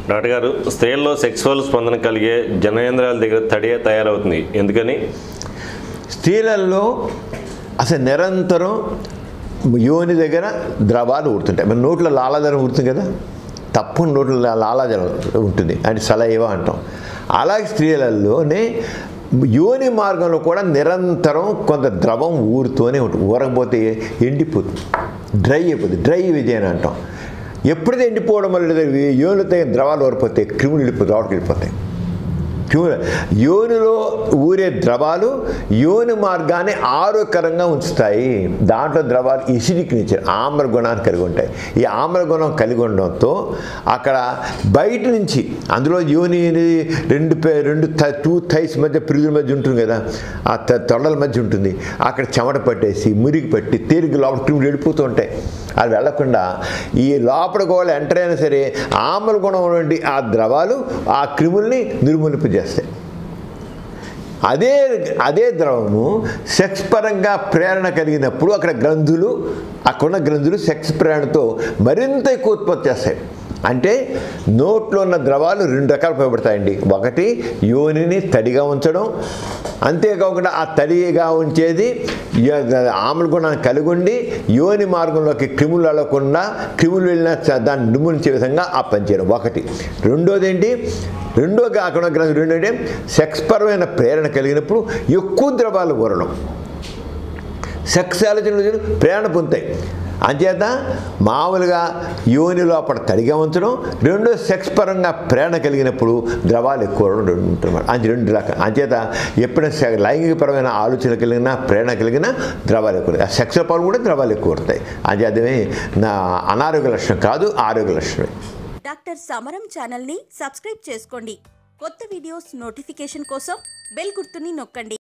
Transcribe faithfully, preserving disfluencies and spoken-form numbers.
Doctor గారు, స్త్రీల్లో sexual స్పందన కలిగే జననేంద్రియాల దగ్గర తడియే తయారవుతుంది, ఎందుకని? స్త్రీలలో అసలు నిరంతరం యోని దగ్గర ద్రవాలు ఊరుతుంటాయి. మన నోట్లో లాలాజలం ఊరుతుంది కదా, తప్పని నోట్లో లాలాజలం ఉంటుంది, అంటే సలైవా అంటాం. అలాగే స్త్రీలలోనే యోని మార్గంలో కూడా నిరంతరం కొంత ద్రవం ఊరుతూనే ఉంటుంది. ఊరకపోతే ఎండిపోతుంది, డ్రై అయిపోతుంది, డ్రై విజయని అంటాం. ఎప్పుడైతే ఎండిపోవడం వల్ల యోనితో ద్రవాలు ఊరిపోతాయి, క్రిములు వెళ్ళిపోతాయి, లోపలికి వెళ్ళిపోతాయి. క్రిములు యోనిలో ఊరే ద్రవాలు యోని మార్గాన్ని ఆరోగ్యకరంగా ఉంచుతాయి. దాంట్లో ద్రవాలు ఎసిడిక్ నేచర్, ఆమ్ల గుణాన్ని కలిగి ఉంటాయి. ఈ ఆమ్ల గుణం కలిగి ఉండడంతో అక్కడ బయట నుంచి, అందులో యోని రెండు రెండు టూ థైస్ మధ్య పిరుగుల మధ్య ఉంటుంది కదా, ఆ తొడల మధ్య ఉంటుంది. అక్కడ చెమట పట్టేసి మురికి పట్టి తేలిక లోపల క్రిములు వెళ్ళిపోతూ ఉంటాయి. అది వెళ్లకుండా ఈ లోపలికి వాళ్ళు ఎంటర్ అయినా సరే ఆమ్ల గుణం నుండి ఆ ద్రవాలు ఆ క్రిముల్ని నిర్మూలింపజేస్తాయి. అదే అదే ద్రవము సెక్స్ పరంగా ప్రేరణ కలిగినప్పుడు అక్కడ గ్రంథులు, అక్కడున్న గ్రంథులు సెక్స్ ప్రేరణతో మరింత ఎక్కువ ఉత్పత్తి చేస్తాయి. అంటే నోట్లో ఉన్న ద్రవాలు రెండు రకాలు ఉపయోగపడతాయండి. ఒకటి యోనిని తడిగా ఉంచడం, అంతేకాకుండా ఆ తడిగా ఉంచేది ఆమ్ల గుణాన్ని కలిగి ఉండి యోని మార్గంలోకి క్రిములు వెళ్ళకుండా క్రిములు వెళ్ళిన దాన్ని నిర్మూలించే విధంగా ఆ పనిచేయడం ఒకటి. రెండోది ఏంటి, రెండో కాకుండా గ్రంథం రెండోది సెక్స్ పరమైన ప్రేరణ కలిగినప్పుడు ఎక్కువ ద్రవాలు ఊరడం, సెక్స్ ఆలోచనలు ప్రేరణ పొందుతాయి. అంచేత మామూలుగా యోని లోపల తడిగా ఉంచడం, రెండో సెక్స్ పరంగా ప్రేరణ కలిగినప్పుడు ద్రవాలు ఎక్కువ ఉంటున్నమాట. అది రెండు రకాలు. అంచేత ఎప్పుడైనా లైంగికపరమైన ఆలోచన కలిగిన ప్రేరణ కలిగిన ద్రవాలు ఎక్కువ, సెక్స్ పరం కూడా ద్రవాలు ఎక్కువ ఉంటాయి. అంచేతమే నా అనారోగ్య లక్షణం కాదు, ఆరోగ్య లక్షణమే. డాక్టర్ సమరం ఛానల్ని సబ్స్క్రైబ్ చేసుకోండి. కొత్త వీడియోస్ నోటిఫికేషన్ కోసం బెల్ గుర్తుని నొక్కండి.